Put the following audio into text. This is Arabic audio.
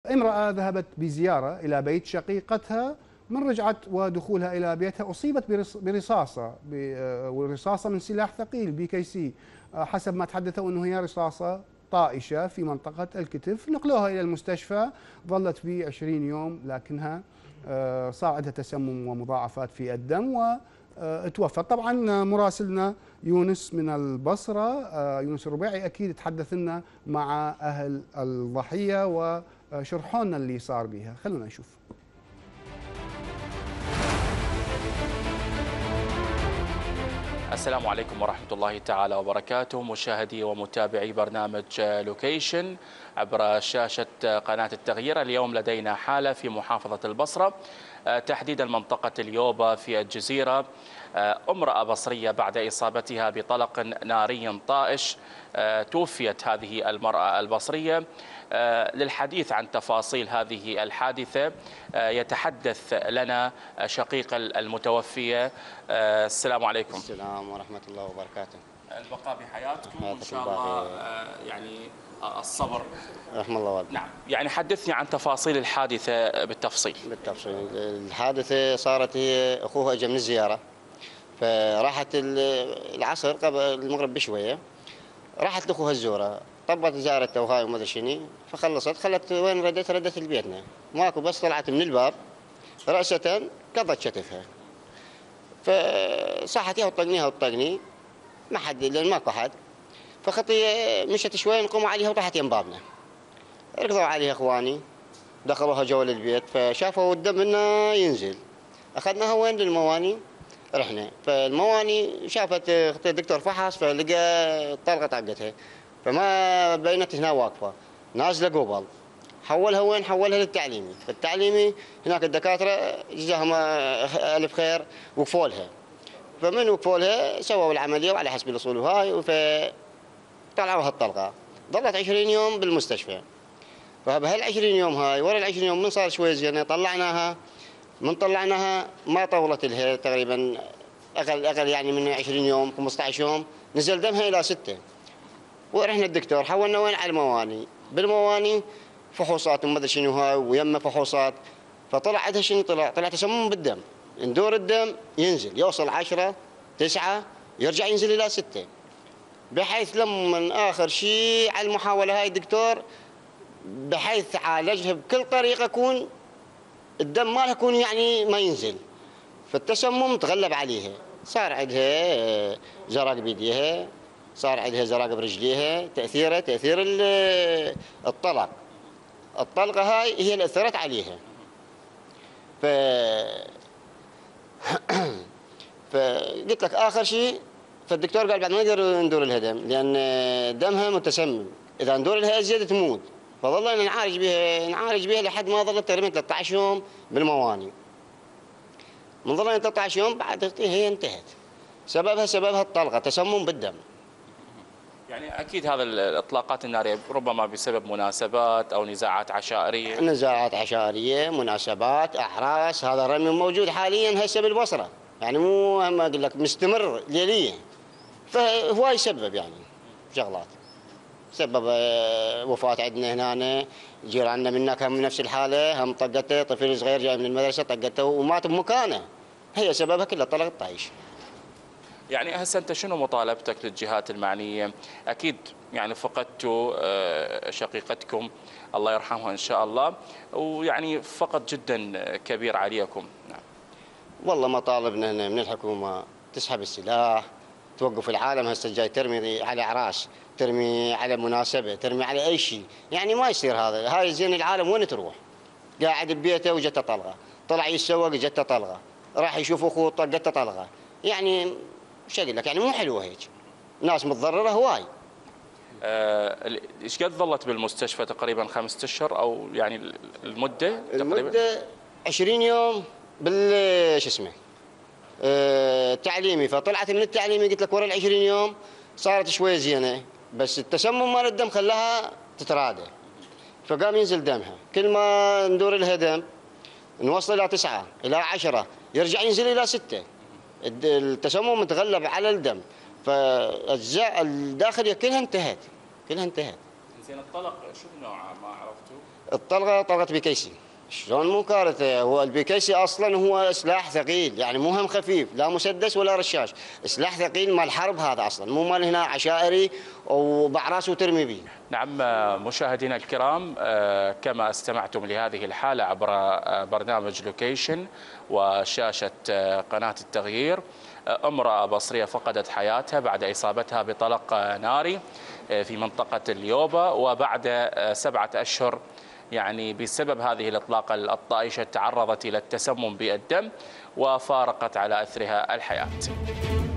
امرأة ذهبت بزيارة إلى بيت شقيقتها، من رجعت ودخولها إلى بيتها أصيبت برصاصة، ورصاصة من سلاح ثقيل BKC. حسب ما تحدثوا أنه هي رصاصة طائشة في منطقة الكتف. نقلوها إلى المستشفى، ظلت في 20 يوم، لكنها صار عندها تسمم ومضاعفات في الدم وتوفت. طبعا مراسلنا يونس من البصرة، يونس الربيعي، أكيد تحدث لنا مع أهل الضحية وشرحوا لنا اللي صار بها. خلونا نشوف. السلام عليكم ورحمة الله تعالى وبركاته، مشاهدي ومتابعي برنامج لوكيشن عبر شاشة قناة التغيير. اليوم لدينا حالة في محافظة البصرة، تحديدا منطقة اليوبة في الجزيرة. امرأة بصرية بعد إصابتها بطلق ناري طائش توفيت هذه المرأة البصرية. للحديث عن تفاصيل هذه الحادثة يتحدث لنا شقيق المتوفية. السلام عليكم. السلام ورحمة الله وبركاته. البقاء بحياتكم وإن شاء الله يعني الصبر. رحم الله والديك. نعم، يعني حدثني عن تفاصيل الحادثة بالتفصيل. الحادثة صارت، هي أخوها أجا من الزيارة، فراحت العصر قبل المغرب بشوية، راحت لأخوها الزورة، طبت زارته وهاي وما ادري شنو، فخلصت خلت وين ردت لبيتنا، ماكو، بس طلعت من الباب رأسة قضت شتفها، فصاحت يا وطقنيها وطقني، ما حد لأن ماكو حد، فخطية مشت شوي نقوم عليها وطاحت يم بابنا. ركضوا عليها اخواني، دخلوها جوا البيت، فشافوا الدم منها ينزل، اخذناها وين للمواني، رحنا فالمواني شافت الدكتور فحص فلقى طلقه طقتها، فما بينت هنا واقفه نازله قبل، حولها وين، حولها للتعليمي، فالتعليمي هناك الدكاتره جزاهم الف خير وقفوا لها، فمن وقفوا لها سووا العمليه وعلى حسب الاصول وهاي، فطلعوها الطلقه، ظلت 20 يوم بالمستشفى. فبهال 20 يوم هاي، ورا ال 20 يوم من صار شوي زينه طلعناها، من طلعناها ما طولت لها تقريبا اقل يعني من 20 يوم 15 يوم نزل دمها الى 6. ورحنا الدكتور حولنا وين على المواني، بالمواني فحوصات وما ادري شنو هاي ويمه فحوصات، فطلع عندها شنو، طلع تسمم بالدم، ندور الدم ينزل يوصل 10 9 يرجع ينزل الى 6، بحيث لما اخر شيء على المحاوله هاي الدكتور بحيث عالجها بكل طريقه يكون الدم مالها يكون يعني ما ينزل، فالتسمم تغلب عليها، صار عندها زرق بيديها، صار عندها زرق برجليها، تاثير الطلقه هاي هي اللي اثرت عليها. ف فقلت لك اخر شيء، فالدكتور قال بعد ما نقدر ندور لها دم لان دمها متسمم، اذا ندور لها ازيد تموت، فظلنا نعالج بها لحد ما ظلت تقريبا 13 يوم بالمواني. من ظلنا 13 يوم بعد هي انتهت، سببها الطلقه، تسمم بالدم. يعني اكيد هذا الاطلاقات الناريه ربما بسبب مناسبات او نزاعات عشائريه. نزاعات عشائريه، مناسبات، احراس، هذا الرمي موجود حاليا هسه بالبصره، يعني مو ما اقول لك مستمر ليليا، فهو يسبب يعني شغلات، سبب وفاة عندنا هنا، جيراننا منك هم نفس الحالة، هم طقته طفل صغير جاي من المدرسة طقته ومات بمكانه، هي سببها كله طلق الطايش. يعني هسه انت شنو مطالبتك للجهات المعنية؟ اكيد يعني فقدتوا شقيقتكم الله يرحمها ان شاء الله، ويعني فقد جدا كبير عليكم. نعم. والله مطالبنا هنا من الحكومة تسحب السلاح، توقف العالم هسه جاي ترمي على اعراس، ترمي على مناسبة، ترمي على أي شيء، يعني ما يصير هذا، هاي زين العالم وين تروح؟ قاعد ببيته وجته طلقة، طلع يتسوق جته طلقة، راح يشوف أخوه طقته طلقة، يعني شو أقول لك، يعني مو حلوة هيك، ناس متضررة هواي. ايش قد ظلت بالمستشفى؟ تقريبا 5 أشهر أو يعني المدة تقريبا؟ المدة 20 يوم شو اسمه تعليمي، فطلعت من التعليمي قلت لك ورا ال 20 يوم صارت شوي زينه، بس التسمم مال الدم خلاها تترادى، فقام ينزل دمها، كل ما ندور لها دم نوصل الى 9 الى 10 يرجع ينزل الى 6، التسمم متغلب على الدم، فاجزاء الداخليه كلها انتهت. زين الطلق شو نوعه ما عرفتوا؟ الطلقه طلقه بيكيسي. شلون مو كارثه؟ هو البيكيسي اصلا هو سلاح ثقيل، يعني مو هم خفيف، لا مسدس ولا رشاش، سلاح ثقيل مال حرب هذا اصلا، مو مال هنا عشائري وبعراس وترمي به. نعم مشاهدينا الكرام، كما استمعتم لهذه الحالة عبر برنامج لوكيشن وشاشة قناة التغيير، امرأة بصرية فقدت حياتها بعد إصابتها بطلق ناري في منطقة اليوبا، وبعد 7 أشهر يعني بسبب هذه الإطلاقة الطائشة تعرضت إلى التسمم بالدم وفارقت على أثرها الحياة.